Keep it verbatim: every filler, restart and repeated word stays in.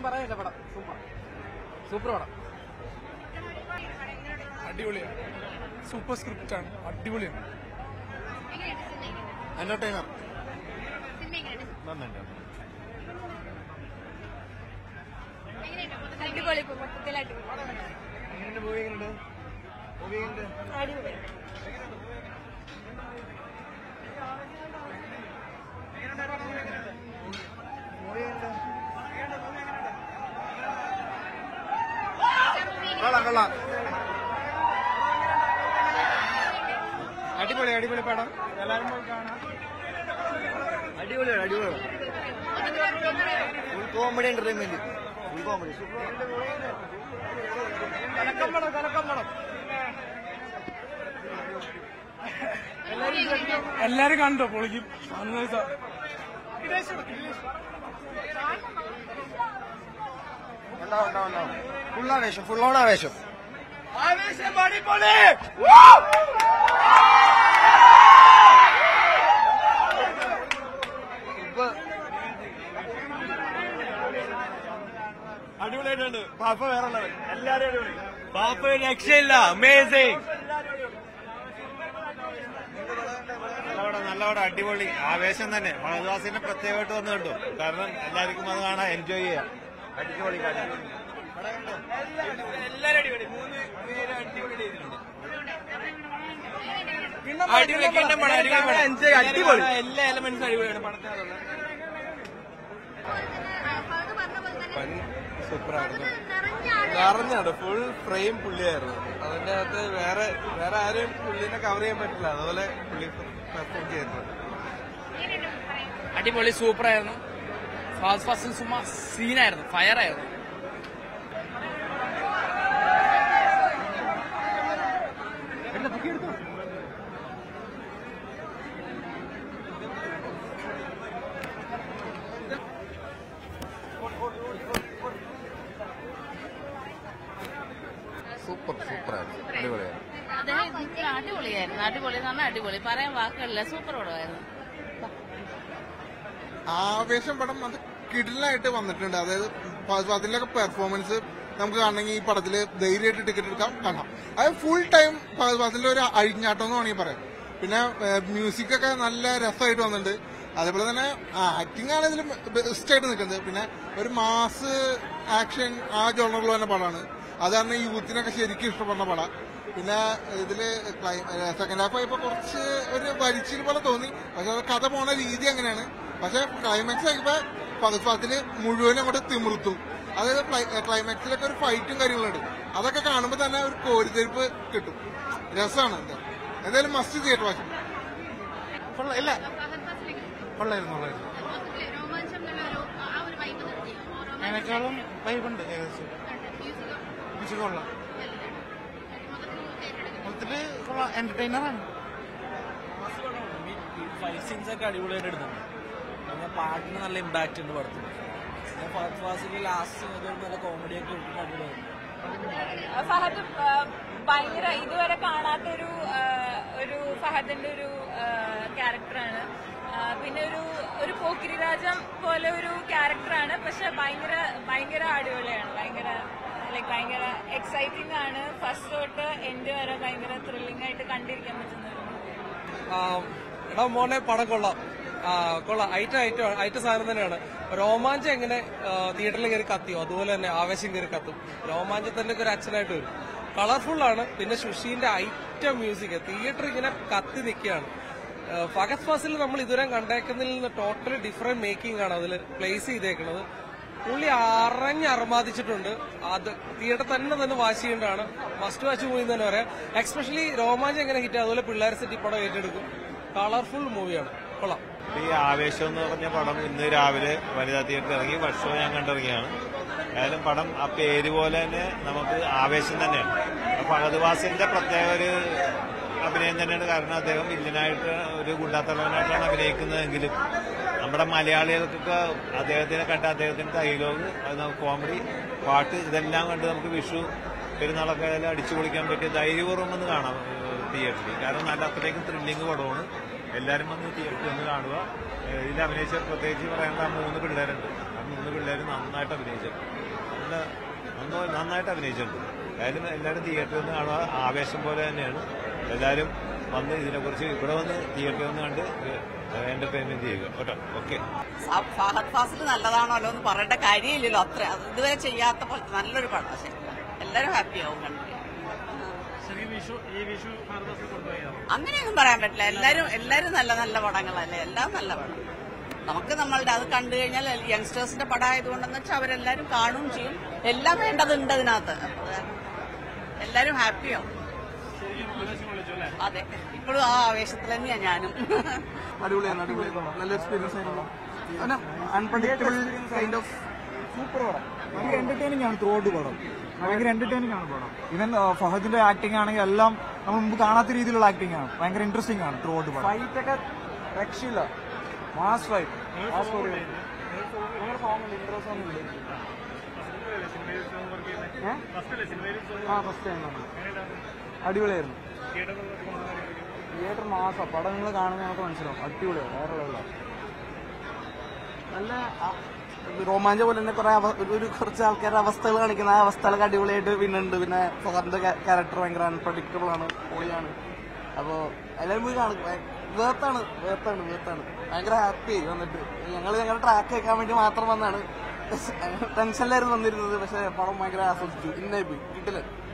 പറയാനില്ല. പടം super super പടം. അടിപൊളിയാണ്. സൂപ്പർ സ്ക്രിപ്റ്റ് ആണ്. അടിപൊളിയാണ്. എന്റർടൈനർ അടിപൊളി. മൊത്തത്തിൽ അടിപൊളി. അടിപൊളി. കൊള്ളാം കൊള്ളാം. അടിപൊളി അടിപൊളി പടം. എല്ലാവരും പോയി കാണാം. അടിപൊളിയാണ് അടിപൊളിയാണ്. Full comedy entertainment. Full comedy. കലക്കം പടം കലക്കം പടം. എല്ലാരും കണ്ടോ? പൊളിക്കും. ഉണ്ടാവും ഉണ്ടാവും ഉണ്ടാവും. ഫുള്ളാവേശം ഫുള്ളോണാവേശം. ആവേശം അടിപൊളി. അടിപൊളിയായിട്ടുണ്ട്. പാപ്പ വേറെ ഉള്ളത് എല്ലാരും അടിപൊളി. പാപ്പ രക്ഷയില്ല. അമേസിംഗ്. നല്ലവിടെ നല്ലവിടെ അടിപൊളി. ആവേശം തന്നെ. ഫഹദ്വാസിനെ പ്രത്യേകമായിട്ട് വന്നു കണ്ടു. കാരണം എല്ലാവർക്കും അത് കാണാൻ എൻജോയ് ചെയ്യാം. അടിപൊളി എല്ലാരും അടിപൊളി. മൂന്ന് പേര് അടിപൊളി ചെയ്തിട്ടുണ്ട്. അടിപൊളി. എല്ലാ എലമെന്റ്സും അടിപൊളിയാണ് പടത്തിനകത്തുള്ള. സൂപ്പറായിരുന്നു. നിറഞ്ഞാണ്. ഫുൾ ഫ്രെയിം പുള്ളിയായിരുന്നു. അതിന്റെ അകത്ത് വേറെ വേറെ ആരും പുള്ളിനെ കവർ ചെയ്യാൻ പറ്റില്ല. അതുപോലെ പുള്ളി പെർഫോം ചെയ്തിട്ടുണ്ട്. അടിപൊളി. സൂപ്പറായിരുന്നു. ഫാസ്റ്റ് ഫാസ്റ്റ് സുമ്മാ സീനായിരുന്നു. ഫയറായിരുന്നു. സൂപ്പർ സൂപ്പറായിരുന്നു. അടിപൊളിയായിരുന്നു. അടിപൊളിയായിരുന്നു. അടിപൊളി എന്ന് പറഞ്ഞാൽ അടിപൊളി. പറയാൻ വാക്കുകളില്ല. സൂപ്പർ പടമായിരുന്നു. ആവേശം പടം അത് കിടിലായിട്ട് വന്നിട്ടുണ്ട്. അതായത് ഫഹദ്വാസിന്റെയൊക്കെ പെർഫോമൻസ് നമുക്ക് കാണണമെങ്കിൽ ഈ പടത്തില് ധൈര്യമായിട്ട് ടിക്കറ്റ് എടുക്കാം കാണാം. അത് ഫുൾ ടൈം ഫഹദ്വാസിന്റെ ഒരു അഴിഞ്ഞാട്ടം എന്ന് വേണമെങ്കിൽ പറയാം. പിന്നെ മ്യൂസിക് ഒക്കെ നല്ല രസമായിട്ട് വന്നിട്ടുണ്ട്. അതേപോലെ തന്നെ ആക്ടിംഗ് ആണ് ഇതിൽ ബെസ്റ്റ് ആയിട്ട് നിൽക്കുന്നത്. പിന്നെ ഒരു മാസ് ആക്ഷൻ ആ ജോണറിൽ തന്നെ പടമാണ്. അത് കാരണം യൂത്തിനൊക്കെ ശരിക്കും ഇഷ്ടപ്പെടുന്ന പടം. പിന്നെ ഇതില് സെക്കൻഡ് ഹാഫ് ആയപ്പോ കുറച്ച് ഒരു വലിച്ചിൽ പോലെ തോന്നി. പക്ഷെ കഥ പോണ രീതി അങ്ങനെയാണ്. പക്ഷെ ക്ലൈമാക്സ് ആയപ്പോ ഫഹദ്വാസില് മുഴുവനും അങ്ങോട്ട് തിമിർത്തും. അതായത് ക്ലൈമാക്സിലൊക്കെ ഒരു ഫൈറ്റും കാര്യങ്ങളുണ്ട്. അതൊക്കെ കാണുമ്പോൾ തന്നെ ഒരു കോരിത്തെരിപ്പ് കിട്ടും. രസമാണ്. എന്താ എന്തായാലും മസ്റ്റ് തിയേറ്റർ വാച്ച്. ഇല്ല കൊള്ളായിരുന്നു. കൊള്ളായിരുന്നു. അതിനേക്കാളും വൈബുണ്ട് ഏകദേശം. മ്യൂസിക് കൊള്ളാം. മൊത്തത്തില് കൊള്ളാം. എന്റർടൈനറാണ്. ഫൈറ്റ് സീൻസ് ഒക്കെ അടിപൊളിയായിട്ട് എടുക്കുന്നുണ്ട്. പിന്നെ പാട്ടിന് നല്ല ഇമ്പാക്ട് ഉണ്ട് പടത്തിൽ. പിന്നെ ഫഹദ് ഫാസിന്റെ ലാസ്റ്റ് അതുകൊണ്ട് നല്ല കോമഡിയൊക്കെ ഇട്ടിട്ട് അടിപൊളിയായിരുന്നു. ഫഹദ് ഭയങ്കര ഇതുവരെ കാണാത്തൊരു ഒരു ഫഹദിന്റെ ഒരു ക്യാരക്ടറാണ്. പിന്നെ ഒരു ഒരു പോക്കിരി രാജം പോലെ ഒരു ക്യാരക്ടറാണ്. പക്ഷെ ഭയങ്കര ഭയങ്കര അടിപൊളിയാണ്. ഭയങ്കര ലൈക്ക് ഭയങ്കര എക്സൈറ്റിംഗ് ആണ്. ഫസ്റ്റ് തൊട്ട് എൻഡ് വരെ ഭയങ്കര ത്രില്ലിംഗ് ആയിട്ട് കണ്ടിരിക്കാൻ പറ്റുന്ന ഒരു. എടാ മോനെ പടം കൊള്ളാം. കൊള്ളാം. ഐറ്റം ഐറ്റം ഐറ്റം സാധനം തന്നെയാണ്. രോമാഞ്ചം എങ്ങനെ തിയേറ്ററിൽ കയറി കത്തിയോ അതുപോലെ തന്നെ ആവേശം കയറി കത്തും. രോമാഞ്ചത്തിന്റെ ഒരു അച്ഛനായിട്ട് വരും. കളർഫുൾ ആണ്. പിന്നെ സുഷീന്റെ ഐറ്റം മ്യൂസിക് തിയേറ്റർ ഇങ്ങനെ കത്തി നിൽക്കുകയാണ്. ഫഹദ് ഫാസിൽ നമ്മൾ ഇതുവരെ കണ്ടേക്കുന്നതിൽ നിന്ന് ടോട്ടലി ഡിഫറെന്റ് മേക്കിംഗ് ആണ് അതിൽ പ്ലേസ് ചെയ്തേക്കുന്നത്. പുള്ളി അറിഞ്ഞറമാദിച്ചിട്ടുണ്ട്. അത് തിയേറ്റർ തന്നെ തന്നെ വാച്ച് ചെയ്യേണ്ടതാണ്. മസ്റ്റ് വാച്ച് മൂവി തന്നെ പറയാം. എക്സ്പെഷ്യലി രോമാഞ്ചം എങ്ങനെ ഹിറ്റ് അതുപോലെ പിള്ളേർ സെറ്റി പടം ഏറ്റെടുക്കും. കളർഫുൾ മൂവിയാണ്. കൊള്ളാം. ഈ ആവേശം എന്ന് പറഞ്ഞ പടം ഇന്ന് രാവിലെ വനിതാ തിയേറ്ററിൽ ഇറങ്ങി. വർഷവും ഞാൻ കണ്ടിറങ്ങിയാണ്. ഏതായാലും പടം ആ പേര് പോലെ തന്നെ നമുക്ക് ആവേശം തന്നെയാണ്. ഫഹദ് ഫാസിലിന്റെ പ്രത്യേക ഒരു അഭിനയം തന്നെയാണ്. കാരണം അദ്ദേഹം വില്ലനായിട്ട് ഒരു ഗുണ്ടാത്തലവനായിട്ടാണ് അഭിനയിക്കുന്നതെങ്കിലും നമ്മുടെ മലയാളികൾക്കൊക്കെ അദ്ദേഹത്തിനെ കണ്ട അദ്ദേഹത്തിന്റെ ഡയലോഗ്, കോമഡി, പാട്ട് ഇതെല്ലാം കണ്ട് നമുക്ക് വിഷു പെരുന്നാളൊക്കെ ആയാലും അടിച്ചു പൊളിക്കാൻ പറ്റിയ ധൈര്യപൂർവ്വം ഒന്ന് കാണാം തിയേറ്ററിൽ. കാരണം നല്ല അത്രയ്ക്കും ത്രില്ലിങ് പടമാണ്. എല്ലാവരും വന്ന് തിയേറ്ററിൽ ഒന്ന് കാണുക. ഇതിൽ അഭിനയിച്ച പ്രത്യേകിച്ച് പറയേണ്ട മൂന്ന് പിള്ളേരുണ്ട്. മൂന്ന് പിള്ളേർ നന്നായിട്ട് അഭിനയിച്ചിട്ടുണ്ട്. നല്ല നന്ന- നന്നായിട്ട് അഭിനയിച്ചിട്ടുണ്ട്. എന്തായാലും എല്ലാവരും തിയേറ്ററിൽ നിന്ന് കാണുക, ആവേശം പോലെ തന്നെയാണ്. എല്ലാവരും വന്ന് ഇതിനെക്കുറിച്ച് ഇവിടെ വന്ന് തിയേറ്ററിൽ നിന്ന് കണ്ട് എന്റർടൈൻമെന്റ് ചെയ്യുക കേട്ടോ. ഓക്കെ. ഫഹദ് ഫാസിൽ നല്ലതാണല്ലോ എന്ന് പറയേണ്ട കാര്യമില്ലല്ലോ. അത്ര അത് ഇതുവരെ ചെയ്യാത്ത പോലെ നല്ലൊരു പടം. പക്ഷെ എല്ലാവരും ഹാപ്പി ആവും കണ്ടിട്ട്. അങ്ങനെയൊന്നും പറയാൻ പറ്റില്ല. എല്ലാരും എല്ലാരും നല്ല നല്ല പടങ്ങളല്ലേ, എല്ലാം നല്ല പടം. നമുക്ക് നമ്മളുടെ അത് കണ്ടു കഴിഞ്ഞാൽ യങ്സ്റ്റേഴ്സിന്റെ പടം ആയതുകൊണ്ടെന്ന് വെച്ചാൽ അവരെല്ലാരും കാണുകയും ചെയ്യും. എല്ലാം വേണ്ടതുണ്ട് അതിനകത്ത്. എല്ലാരും ഹാപ്പിയാവും. അതെ, ഇപ്പോഴും ആ ആവേശത്തിൽ തന്നെയാ ഞാനും. അടിപൊളിയാണ്, അടിപൊളിയാണ്. നല്ല എക്സ്പീരിയൻസ് ആയിരുന്നു. അൺപ്രഡിക്റ്റബിൾ കൈൻഡ് ഓഫ് സൂപ്പർ പടം. ഭയങ്കര എന്റർടൈനിങ് ആണ് ത്രൂ ഔട്ട് പടം. ഭയങ്കര എന്റർടൈനിങ് ആണ് പടം. ഇവൻ ഫഹദിന്റെ ആക്ടിംഗ് ആണെങ്കിൽ എല്ലാം നമ്മൾ മുമ്പ് കാണാത്ത രീതിയിലുള്ള ആക്ടിംഗ് ആണ്. ഭയങ്കര ഇൻട്രസ്റ്റിംഗ് ആണ് ത്രൂ ഔട്ട് പടം. ഫൈറ്റ് ഒക്കെ രക്ഷയില്ല. Mass fight, mass story. നിങ്ങളുടെ സോങ് ഉണ്ട്, ഇൻട്രോ സോങ് ഉണ്ട്. ആ ഫസ്റ്റ് ടൈം ആണ്. അടിപൊളിയായിരുന്നു. തിയേറ്റർ മാസം പടം നിങ്ങൾ കാണുമ്പോൾ നമുക്ക് മനസ്സിലാവും. അടിപൊളിയാണ്, വേറെ ലെവലാണ്. നല്ല രോമാഞ്ച പോലെ തന്നെ കുറെ ഒരു കുറച്ച് ആൾക്കാരുടെ അവസ്ഥകൾ കാണിക്കുന്ന ആ അവസ്ഥകളൊക്കെ അടിപൊളിയായിട്ട് പിന്നുണ്ട്. പിന്നെ ഫഹദിന്റെ ക്യാരക്ടർ ഭയങ്കര അൺപ്രഡിക്റ്റബിൾ ആണ്, പൊളിയാണ്. അപ്പോൾ എല്ലാവരും പോയി കാണും. വേർത്താണ് വേർത്താണ് വേർത്താണ് ഭയങ്കര ഹാപ്പി ആയി വന്നിട്ട്. ഞങ്ങൾ ഞങ്ങളുടെ ട്രാക്ക് കേൾക്കാൻ വേണ്ടി മാത്രം വന്നാണ്. ടെൻഷനിലായിരുന്നു വന്നിരുന്നത്. പക്ഷെ പടം ഭയങ്കര ആസ്വദിച്ചു. ഇന്നായി പോയി കിട്ടില്ല.